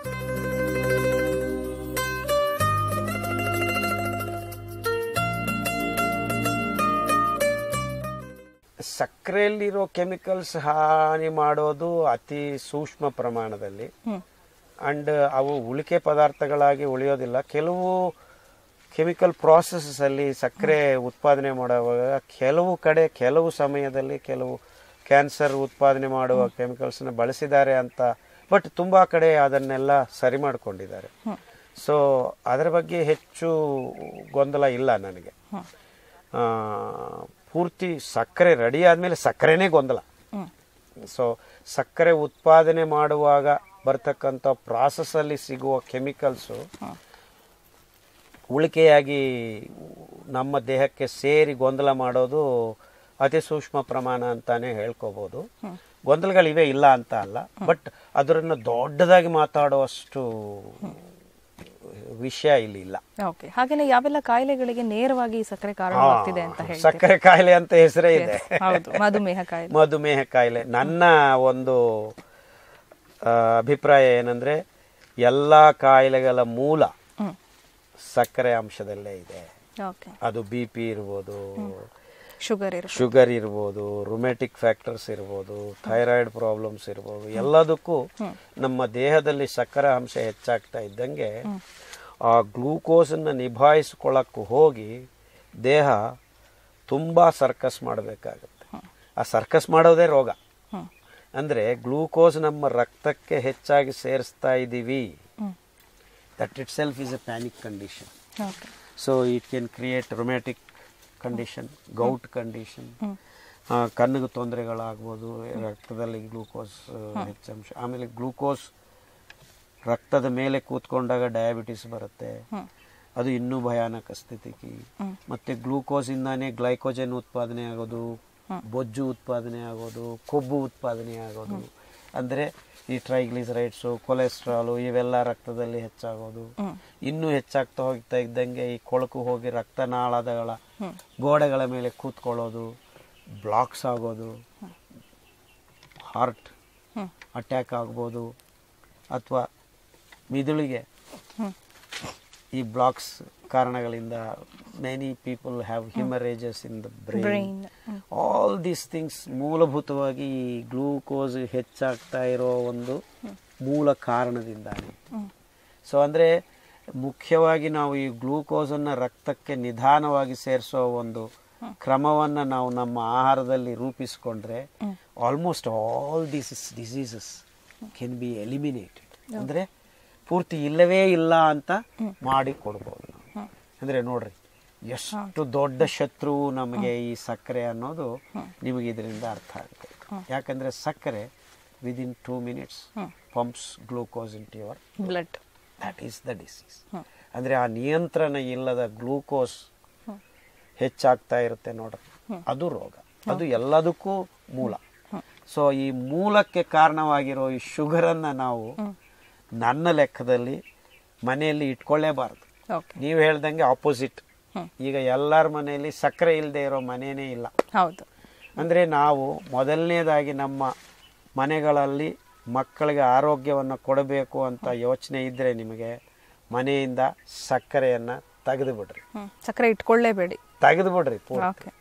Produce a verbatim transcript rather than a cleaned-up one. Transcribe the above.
ಸಕ್ಕರೆಯಲ್ಲಿರೋ chemicals ಹಾನಿ ಮಾಡೋದು ಅತಿ ಸೂಕ್ಷ್ಮ ಪ್ರಮಾಣದಲ್ಲಿ ಅಂಡ್ ಅವು ಉಳಿಕೆ ಪದಾರ್ಥಗಳಾಗಿ ಉಳಿಯೋದಿಲ್ಲ. ಕೆಲವು ಕೆಮಿಕಲ್ ಪ್ರಾಸೆಸಸ್ ಅಲ್ಲಿ ಸಕ್ಕರೆ ಉತ್ಪಾದನೆ ಮಾಡುವಾಗ ಕೆಲವು ಕಡೆ ಕೆಲವು ಸಮಯದಲ್ಲಿ ಕೆಲವು ಕ್ಯಾನ್ಸರ್ ಉತ್ಪಾದನೆ ಮಾಡುವ ಕೆಮಿಕಲ್ಸ್ ನ ಬಳಸಿದ್ದಾರೆ ಅಂತ, ಬಟ್ ತುಂಬಾ ಕಡೆ ಅದನ್ನೆಲ್ಲ ಸರಿ ಮಾಡ್ಕೊಂಡಿದ್ದಾರೆ. ಸೊ ಅದರ ಬಗ್ಗೆ ಹೆಚ್ಚು ಗೊಂದಲ ಇಲ್ಲ ನನಗೆ. ಪೂರ್ತಿ ಸಕ್ಕರೆ ರೆಡಿ ಆದ್ಮೇಲೆ ಸಕ್ಕರೆನೇ ಗೊಂದಲ. ಸೊ ಸಕ್ಕರೆ ಉತ್ಪಾದನೆ ಮಾಡುವಾಗ ಬರ್ತಕ್ಕಂಥ ಪ್ರಾಸೆಸ್ ಅಲ್ಲಿ ಸಿಗುವ ಕೆಮಿಕಲ್ಸು ಉಳಿಕೆಯಾಗಿ ನಮ್ಮ ದೇಹಕ್ಕೆ ಸೇರಿ ಗೊಂದಲ ಮಾಡೋದು ಅತಿ ಸೂಕ್ಷ್ಮ ಪ್ರಮಾಣ ಅಂತಾನೆ ಹೇಳ್ಕೋಬಹುದು. ಗೊಂದಲಗಳಿವೆ ಇಲ್ಲ ಅಂತ ಅಲ್ಲ, ಬಟ್ ಅದರನ್ನು ದೊಡ್ಡದಾಗಿ ಮಾತಾಡುವಷ್ಟು ವಿಷಯ ಇಲ್ಲಿ ಇಲ್ಲ. ಓಕೆ, ಹಾಗೇನೆ ಯಾವೆಲ್ಲ ಕಾಯಿಲೆಗಳಿಗೆ ನೇರವಾಗಿ ಸಕ್ಕರೆ ಕಾರಣವಾಗ್ತಿದೆ ಅಂತ ಹೇಳಿ? ಸಕ್ಕರೆ ಕಾಯಿಲೆ ಅಂತ ಹೆಸರೇ ಇದೆ. ಹೌದು, ಮಧುಮೇಹ ಕಾಯಿಲೆ. ಮಧುಮೇಹ ಕಾಯಿಲೆ. ನನ್ನ ಒಂದು ಅಭಿಪ್ರಾಯ ಏನಂದ್ರೆ ಎಲ್ಲಾ ಕಾಯಿಲೆಗಳ ಮೂಲ ಸಕ್ಕರೆ ಅಂಶದಲ್ಲೇ ಇದೆ. ಅದು ಬಿ ಪಿ ಇರ್ಬೋದು, ಶುಗರ್ ಶುಗರ್ ಇರ್ಬೋದು, ರುಮೆಟಿಕ್ ಫ್ಯಾಕ್ಟರ್ಸ್ ಇರ್ಬೋದು, ಥೈರಾಯ್ಡ್ ಪ್ರಾಬ್ಲಮ್ಸ್ ಇರ್ಬೋದು, ಎಲ್ಲದಕ್ಕೂ ನಮ್ಮ ದೇಹದಲ್ಲಿ ಸಕ್ಕರೆ ಅಂಶ ಹೆಚ್ಚಾಗ್ತಾ ಇದ್ದಂಗೆ ಆ ಗ್ಲೂಕೋಸ್ ಅನ್ನ ನಿಭಾಯಿಸ್ಕೊಳ್ಳಕ್ಕೂ ಹೋಗಿ ದೇಹ ತುಂಬಾ ಸರ್ಕಸ್ ಮಾಡಬೇಕಾಗತ್ತೆ. ಆ ಸರ್ಕಸ್ ಮಾಡೋದೇ ರೋಗ. ಅಂದ್ರೆ ಗ್ಲೂಕೋಸ್ ನಮ್ಮ ರಕ್ತಕ್ಕೆ ಹೆಚ್ಚಾಗಿ ಸೇರಿಸ್ತಾ ಇದ್ದೀವಿ, that itself is a panic condition. So it can create rheumatic condition, gout condition, ಕಣ್ಣಿಗೆ ತೊಂದರೆಗಳಾಗ್ಬೋದು, ರಕ್ತದಲ್ಲಿ ಗ್ಲೂಕೋಸ್ ಹೆಚ್ಚಂಶ. ಆಮೇಲೆ ಗ್ಲೂಕೋಸ್ ರಕ್ತದ ಮೇಲೆ ಕೂತ್ಕೊಂಡಾಗ ಡಯಾಬಿಟಿಸ್ ಬರುತ್ತೆ, ಅದು ಇನ್ನೂ ಭಯಾನಕ ಸ್ಥಿತಿಗೆ. ಮತ್ತೆ ಗ್ಲೂಕೋಸ್ ಇಂದಾನೇ ಗ್ಲೈಕೋಜನ್ ಉತ್ಪಾದನೆ ಆಗೋದು, ಬೊಜ್ಜು ಉತ್ಪಾದನೆ ಆಗೋದು, ಕೊಬ್ಬು ಉತ್ಪಾದನೆ ಆಗೋದು. ಅಂದ್ರೆ ಈ ಟ್ರೈಗ್ಲಿಸರೈಡ್ಸು, ಕೊಲೆಸ್ಟ್ರಾಲು ಇವೆಲ್ಲ ರಕ್ತದಲ್ಲಿ ಹೆಚ್ಚಾಗೋದು. ಇನ್ನೂ ಹೆಚ್ಚಾಗ್ತಾ ಹೋಗ್ತಾ ಇದ್ದಂಗೆ ಈ ಕೊಳಕು ಹೋಗಿ ರಕ್ತನಾಳಗಳ ಗೋಡೆಗಳ ಮೇಲೆ ಕೂತ್ಕೊಳ್ಳೋದು, ಬ್ಲಾಕ್ಸ್ ಆಗೋದು, ಹಾರ್ಟ್ ಅಟ್ಯಾಕ್ ಆಗ್ಬೋದು, ಅಥವಾ ಮಿದುಳಿಗೆ ಈ ಬ್ಲಾಕ್ಸ್ ಕಾರಣಗಳಿಂದ many people have hemorrhages in the brain. All these things ಮೂಲಭೂತವಾಗಿ ಈ ಗ್ಲೂಕೋಸ್ ಹೆಚ್ಚಾಗ್ತಾ ಇರೋ ಒಂದು ಮೂಲ ಕಾರಣದಿಂದಾನೆ. ಸೊ ಅಂದ್ರೆ ಮುಖ್ಯವಾಗಿ ನಾವು ಈ ಗ್ಲೂಕೋಸ್ ಅನ್ನ ರಕ್ತಕ್ಕೆ ನಿಧಾನವಾಗಿ ಸೇರಿಸೋ ಒಂದು ಕ್ರಮವನ್ನ ನಾವು ನಮ್ಮ ಆಹಾರದಲ್ಲಿ ರೂಪಿಸಿಕೊಂಡ್ರೆ almost all these diseases can be eliminated. ಅಂದ್ರೆ ಪೂರ್ತಿ ಇಲ್ಲವೇ ಇಲ್ಲ ಅಂತ ಮಾಡಿ ಕೊಡ್ಬೋದು. ಅಂದ್ರೆ ನೋಡ್ರಿ ಎಷ್ಟು ದೊಡ್ಡ ಶತ್ರು ನಮಗೆ ಈ ಸಕ್ಕರೆ ಅನ್ನೋದು ನಿಮಗೆ ಇದರಿಂದ ಅರ್ಥ ಆಗುತ್ತೆ. ಯಾಕಂದ್ರೆ ಸಕ್ಕರೆ within two minutes pumps glucose into your blood. That is the disease. ಅಂದ್ರೆ ಆ ನಿಯಂತ್ರಣ ಇಲ್ಲದ ಗ್ಲೂಕೋಸ್ ಹೆಚ್ಚಾಗ್ತಾ ಇರುತ್ತೆ ನೋಡ್ರಿ, ಅದು ರೋಗ. ಅದು ಎಲ್ಲದಕ್ಕೂ ಮೂಲ. ಸೊ ಈ ಮೂಲಕ್ಕೆ ಕಾರಣವಾಗಿರೋ ಈ ಶುಗರ್ ಅನ್ನ ನಾವು ನನ್ನ ಲೆಕ್ಕದಲ್ಲಿ ಮನೆಯಲ್ಲಿ ಇಟ್ಕೊಳ್ಳೇಬಾರದು. ನೀವು ಹೇಳ್ದಂಗೆ ಆಪೋಸಿಟ್. ಈಗ ಎಲ್ಲರ ಮನೆಯಲ್ಲಿ ಸಕ್ಕರೆ ಇಲ್ಲದೆ ಇರೋ ಮನೇನೇ ಇಲ್ಲ. ಹೌದು. ಅಂದ್ರೆ ನಾವು ಮೊದಲನೇದಾಗಿ ನಮ್ಮ ಮನೆಗಳಲ್ಲಿ ಮಕ್ಕಳಿಗೆ ಆರೋಗ್ಯವನ್ನು ಕೊಡಬೇಕು ಅಂತ ಯೋಚನೆ ಇದ್ರೆ ನಿಮಗೆ ಮನೆಯಿಂದ ಸಕ್ಕರೆಯನ್ನ ತೆಗೆದು ಬಿಡ್ರಿ. ಸಕ್ಕರೆ ಇಟ್ಕೊಳ್ಳೇಬೇಡಿ, ತೆಗೆದು ಬಿಡ್ರಿ ಪೂರ್ತಿ.